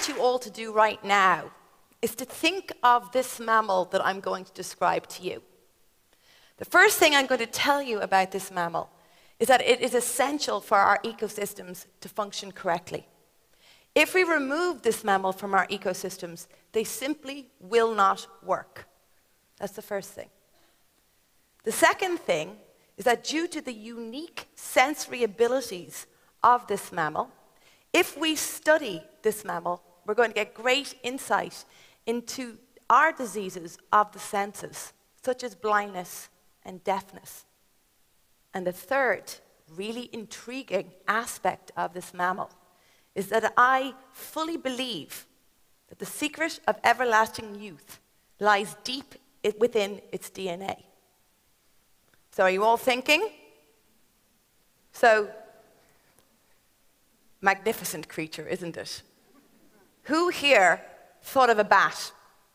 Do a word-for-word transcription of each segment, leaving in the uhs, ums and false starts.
want you all to do right now is to think of this mammal that I'm going to describe to you. The first thing I'm going to tell you about this mammal is that it is essential for our ecosystems to function correctly. If we remove this mammal from our ecosystems, they simply will not work. That's the first thing. The second thing is that due to the unique sensory abilities of this mammal, if we study this mammal, we're going to get great insight into our diseases of the senses, such as blindness and deafness. And the third, really intriguing aspect of this mammal is that I fully believe that the secret of everlasting youth lies deep within its D N A. So are you all thinking? So, magnificent creature, isn't it? Who here thought of a bat?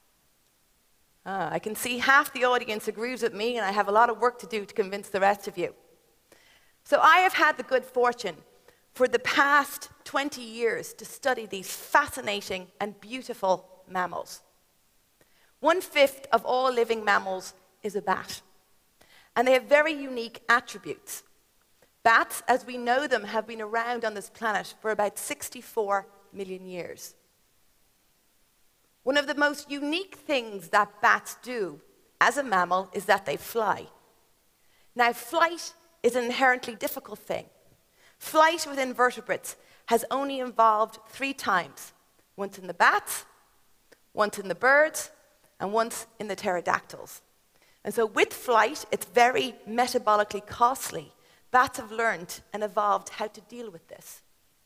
Ah, I can see half the audience agrees with me, and I have a lot of work to do to convince the rest of you. So I have had the good fortune for the past twenty years to study these fascinating and beautiful mammals. One-fifth of all living mammals is a bat, and they have very unique attributes. Bats, as we know them, have been around on this planet for about sixty-four million years. One of the most unique things that bats do as a mammal is that they fly. Now, flight is an inherently difficult thing. Flight with invertebrates has only evolved three times. Once in the bats, once in the birds, and once in the pterodactyls. And so with flight, it's very metabolically costly. Bats have learned and evolved how to deal with this.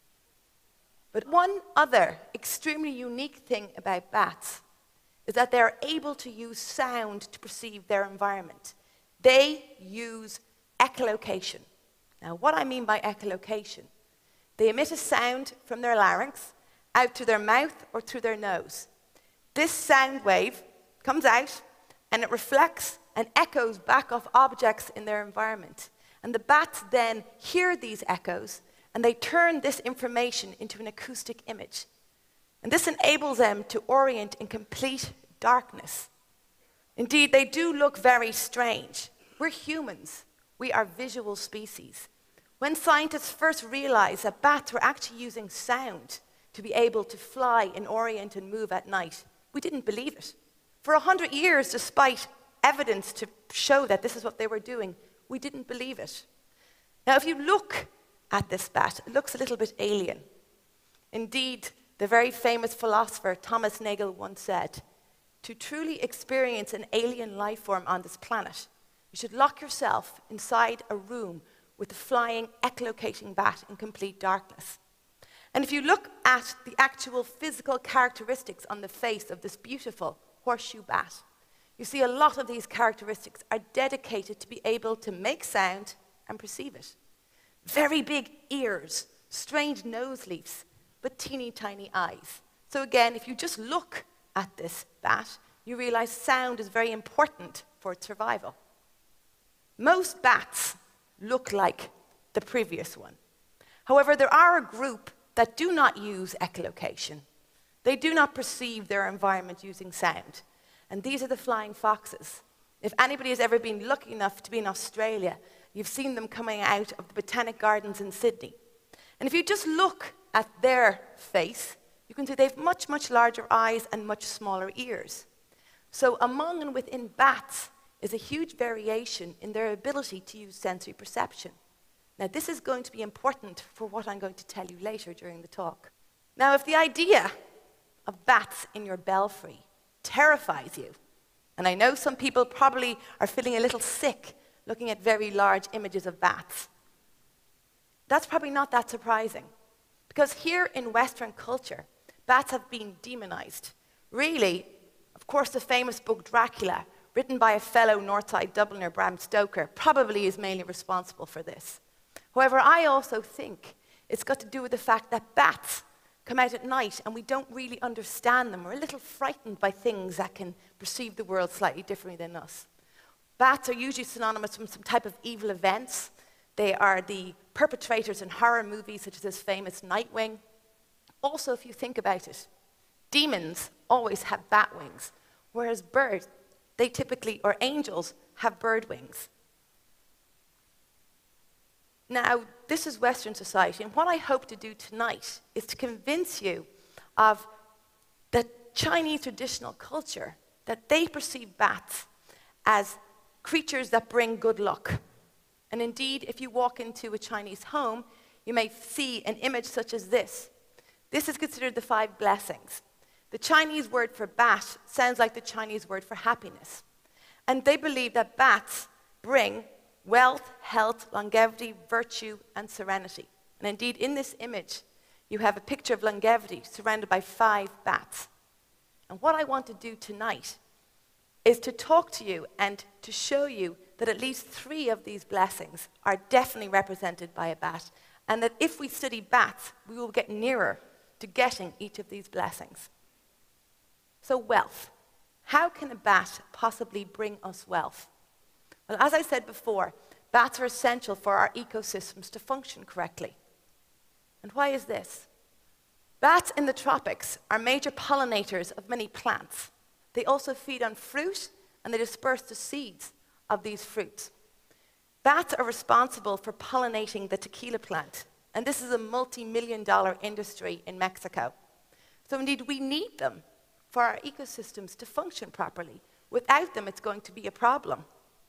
But one other extremely unique thing about bats is that they're able to use sound to perceive their environment. They use echolocation. Now, what I mean by echolocation, they emit a sound from their larynx out to their mouth or through their nose. This sound wave comes out and it reflects and echoes back off objects in their environment. And the bats then hear these echoes and they turn this information into an acoustic image. And this enables them to orient in complete darkness. Indeed, they do look very strange. We're humans. We are visual species. When scientists first realized that bats were actually using sound to be able to fly and orient and move at night, we didn't believe it. For a hundred years, despite evidence to show that this is what they were doing, we didn't believe it. Now, if you look at this bat, it looks a little bit alien. Indeed, the very famous philosopher Thomas Nagel once said, "To truly experience an alien life form on this planet, you should lock yourself inside a room with a flying, echolocating bat in complete darkness." And if you look at the actual physical characteristics on the face of this beautiful horseshoe bat, you see a lot of these characteristics are dedicated to be able to make sound and perceive it. Very big ears, strange nose leaves, but teeny tiny eyes. So again, if you just look at this bat, you realize sound is very important for its survival. Most bats look like the previous one. However, there are a group that do not use echolocation. They do not perceive their environment using sound. And these are the flying foxes. If anybody has ever been lucky enough to be in Australia, you've seen them coming out of the Botanic Gardens in Sydney. And if you just look at their face, you can see they have much, much larger eyes and much smaller ears. So among and within bats is a huge variation in their ability to use sensory perception. Now, this is going to be important for what I'm going to tell you later during the talk. Now, if the idea of bats in your belfry terrifies you, and I know some people probably are feeling a little sick looking at very large images of bats, that's probably not that surprising. Because here in Western culture, bats have been demonized. Really, of course, the famous book Dracula, written by a fellow Northside Dubliner, Bram Stoker, probably is mainly responsible for this. However, I also think it's got to do with the fact that bats come out at night and we don't really understand them. We're a little frightened by things that can perceive the world slightly differently than us. Bats are usually synonymous with some type of evil events. They are the perpetrators in horror movies such as this famous Nightwing. Also, if you think about it, Demons always have bat wings, whereas birds, they typically, or angels, have bird wings. Now, this is Western society, and what I hope to do tonight is to convince you of the Chinese traditional culture, that they perceive bats as creatures that bring good luck. And indeed, if you walk into a Chinese home, you may see an image such as this. This is considered the five blessings. The Chinese word for bat sounds like the Chinese word for happiness. And they believe that bats bring wealth, health, longevity, virtue, and serenity. And indeed, in this image, you have a picture of longevity surrounded by five bats. And what I want to do tonight is to talk to you and to show you that at least three of these blessings are definitely represented by a bat, and that if we study bats, we will get nearer to getting each of these blessings. So wealth. How can a bat possibly bring us wealth? Well, as I said before, bats are essential for our ecosystems to function correctly. And why is this? Bats in the tropics are major pollinators of many plants. They also feed on fruit, and they disperse the seeds of these fruits. Bats are responsible for pollinating the tequila plant, and this is a multi-million dollar industry in Mexico. So indeed, we need them for our ecosystems to function properly. Without them, it's going to be a problem.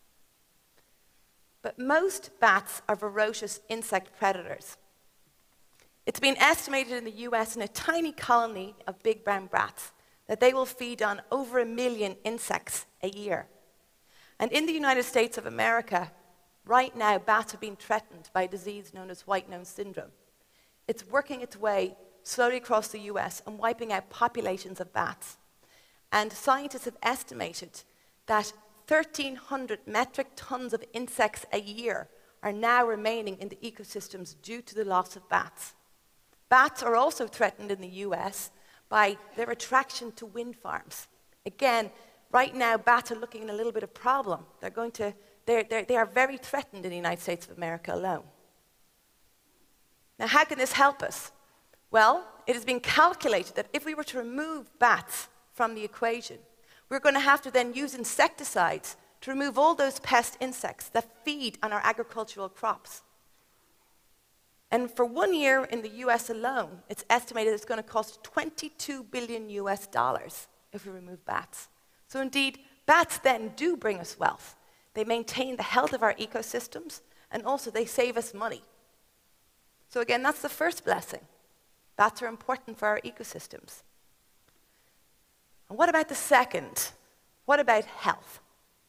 But most bats are voracious insect predators. It's been estimated in the U S in a tiny colony of big brown bats that they will feed on over a million insects a year. And in the United States of America, right now, bats are being threatened by a disease known as white nose syndrome. It's working its way slowly across the U S and wiping out populations of bats. And scientists have estimated that thirteen hundred metric tons of insects a year are now remaining in the ecosystems due to the loss of bats. Bats are also threatened in the U S by their attraction to wind farms. Again, right now, bats are looking at a little bit of problem. They're going to, they're, they're, they are very threatened in the United States of America alone. Now, how can this help us? Well, it has been calculated that if we were to remove bats from the equation, we're going to have to then use insecticides to remove all those pest insects that feed on our agricultural crops. And for one year in the U S alone, it's estimated it's going to cost twenty-two billion U S dollars if we remove bats. So indeed, bats then do bring us wealth. They maintain the health of our ecosystems, and also they save us money. So again, that's the first blessing. Bats are important for our ecosystems. And what about the second? What about health?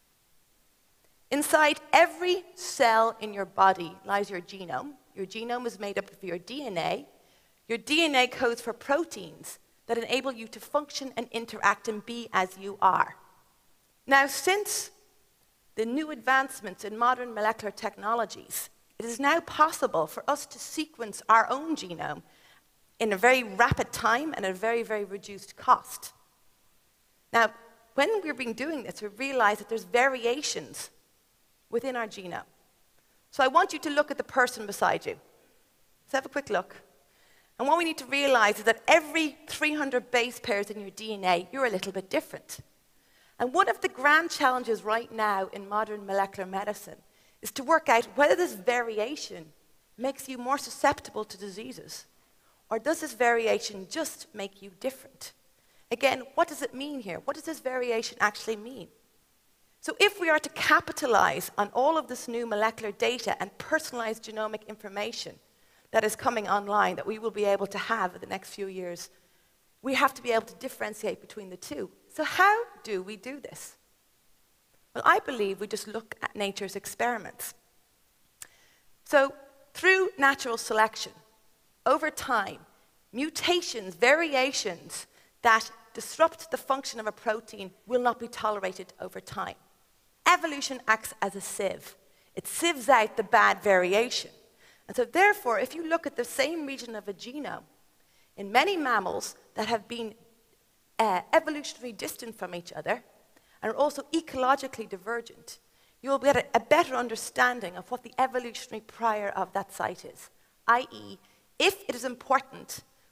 Inside every cell in your body lies your genome. Your genome is made up of your D N A. Your D N A codes for proteins that enable you to function and interact and be as you are. Now, since the new advancements in modern molecular technologies, it is now possible for us to sequence our own genome in a very rapid time and at a very, very reduced cost. Now, when we've been doing this, we realize that there's variations within our genome. So I want you to look at the person beside you. Let's have a quick look. And what we need to realize is that every three hundred base pairs in your D N A, you're a little bit different. And one of the grand challenges right now in modern molecular medicine is to work out whether this variation makes you more susceptible to diseases, or does this variation just make you different? Again, what does it mean here? What does this variation actually mean? So if we are to capitalize on all of this new molecular data and personalized genomic information that is coming online that we will be able to have in the next few years, we have to be able to differentiate between the two. So how do we do this? Well, I believe we just look at nature's experiments. So through natural selection, over time, mutations, variations that disrupt the function of a protein will not be tolerated over time. Evolution acts as a sieve. It sieves out the bad variation. And so therefore, if you look at the same region of a genome, in many mammals that have been uh, evolutionarily distant from each other and are also ecologically divergent, you will get a, a better understanding of what the evolutionary prior of that site is, that is, if it is important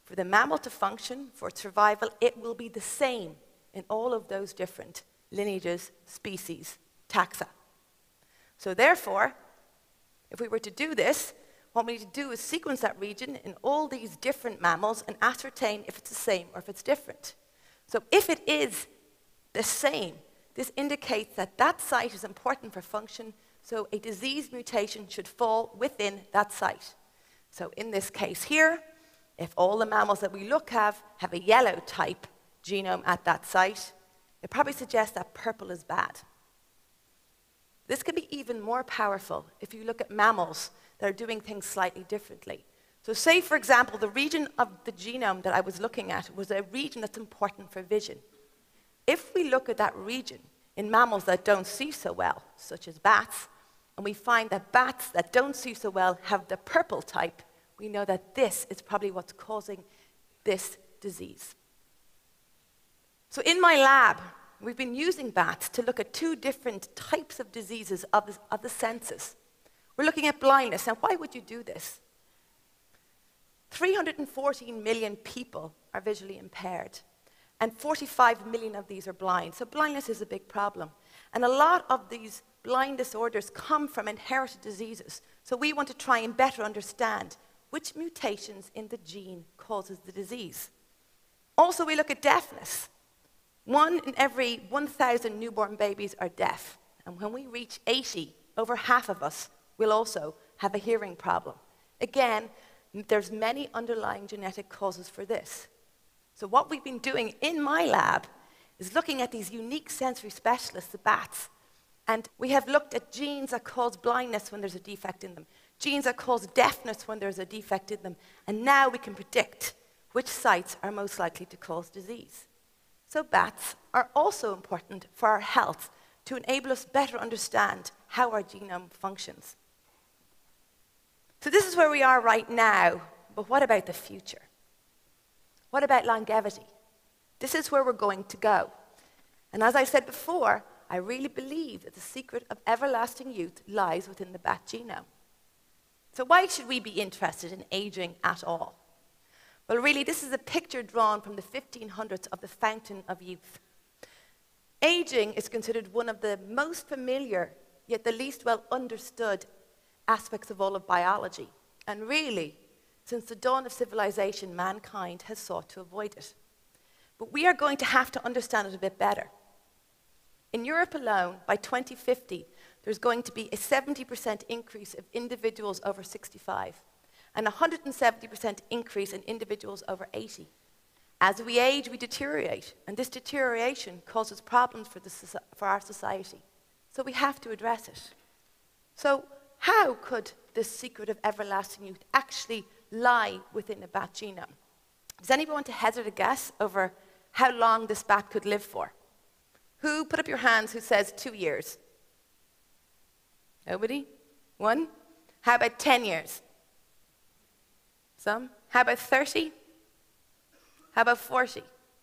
For the mammal to function, for its survival, it will be the same in all of those different lineages, species, taxa. So therefore, if we were to do this, what we need to do is sequence that region in all these different mammals and ascertain if it's the same or if it's different. So if it is the same, this indicates that that site is important for function, so a disease mutation should fall within that site. So in this case here, if all the mammals that we look at have a yellow type genome at that site, it probably suggests that purple is bad. This can be even more powerful if you look at mammals that are doing things slightly differently. So say, for example, the region of the genome that I was looking at was a region that's important for vision. If we look at that region in mammals that don't see so well, such as bats, and we find that bats that don't see so well have the purple type, we know that this is probably what's causing this disease. So in my lab, we've been using bats to look at two different types of diseases of the, of the senses. We're looking at blindness. Now, why would you do this? three hundred fourteen million people are visually impaired, and forty-five million of these are blind. So blindness is a big problem. And a lot of these blind disorders come from inherited diseases. So we want to try and better understand which mutations in the gene causes the disease. Also, we look at deafness. One in every one thousand newborn babies are deaf. And when we reach eighty, over half of us will also have a hearing problem. Again, there's many underlying genetic causes for this. So what we've been doing in my lab is looking at these unique sensory specialists, the bats. And we have looked at genes that cause blindness when there's a defect in them, genes that cause deafness when there's a defect in them. And now we can predict which sites are most likely to cause disease. So bats are also important for our health to enable us better understand how our genome functions. So this is where we are right now, but what about the future? What about longevity? This is where we're going to go. And as I said before, I really believe that the secret of everlasting youth lies within the bat genome. So why should we be interested in aging at all? Well, really, this is a picture drawn from the fifteen hundreds of the fountain of youth. Aging is considered one of the most familiar, yet the least well understood aspects of all of biology. And really, since the dawn of civilization, mankind has sought to avoid it. But we are going to have to understand it a bit better. In Europe alone, by twenty fifty, there's going to be a seventy percent increase of individuals over sixty-five, and a one hundred seventy percent increase in individuals over eighty. As we age, we deteriorate, and this deterioration causes problems for, the, for our society. So we have to address it. So how could this secret of everlasting youth actually lie within a bat genome? Does anyone want to hazard a guess over how long this bat could live for? Who, put up your hands, who says two years? Nobody? One? How about ten years? Some? How about thirty? How about forty?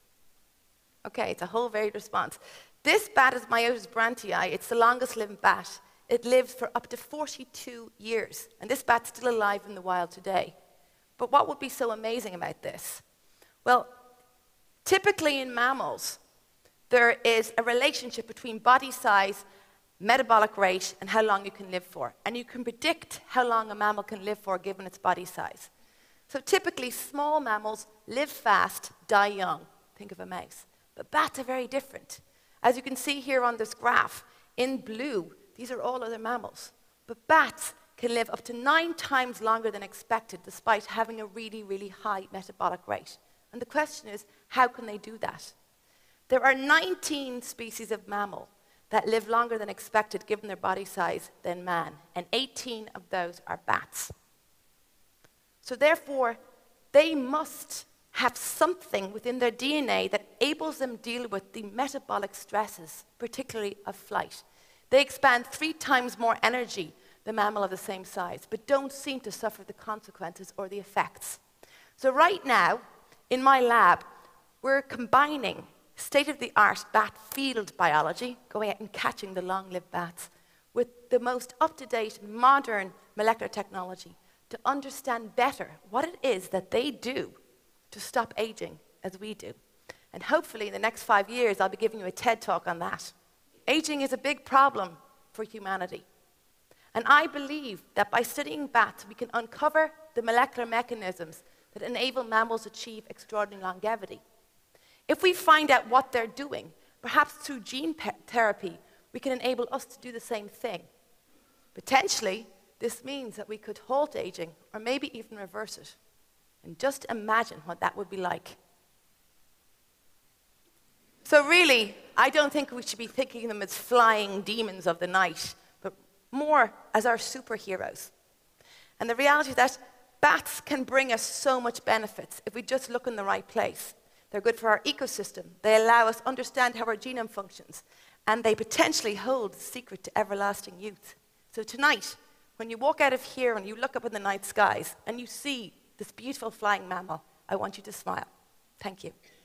Okay, it's a whole varied response. This bat is Myotis brantii. It's the longest living bat. It lives for up to forty-two years. And this bat's still alive in the wild today. But what would be so amazing about this? Well, typically in mammals, there is a relationship between body size, metabolic rate, and how long you can live for. And you can predict how long a mammal can live for given its body size. So typically, small mammals live fast, die young. Think of a mouse. But bats are very different. As you can see here on this graph, in blue, these are all other mammals. But bats can live up to nine times longer than expected, despite having a really, really high metabolic rate. And the question is, how can they do that? There are nineteen species of mammal that live longer than expected, given their body size, than man. And eighteen of those are bats. So therefore, they must have something within their D N A that enables them to deal with the metabolic stresses, particularly of flight. They expend three times more energy than mammal of the same size, but don't seem to suffer the consequences or the effects. So right now, in my lab, we're combining state-of-the-art bat field biology, going out and catching the long-lived bats, with the most up-to-date modern molecular technology to understand better what it is that they do to stop aging as we do. And hopefully in the next five years, I'll be giving you a TED talk on that. Aging is a big problem for humanity. And I believe that by studying bats, we can uncover the molecular mechanisms that enable mammals to achieve extraordinary longevity. If we find out what they're doing, perhaps through gene therapy, we can enable us to do the same thing. Potentially, this means that we could halt aging, or maybe even reverse it. And just imagine what that would be like. So really, I don't think we should be thinking of them as flying demons of the night, but more as our superheroes. And the reality is that bats can bring us so much benefits if we just look in the right place. They're good for our ecosystem. They allow us to understand how our genome functions. And they potentially hold the secret to everlasting youth. So tonight, when you walk out of here and you look up in the night skies and you see this beautiful flying mammal, I want you to smile. Thank you.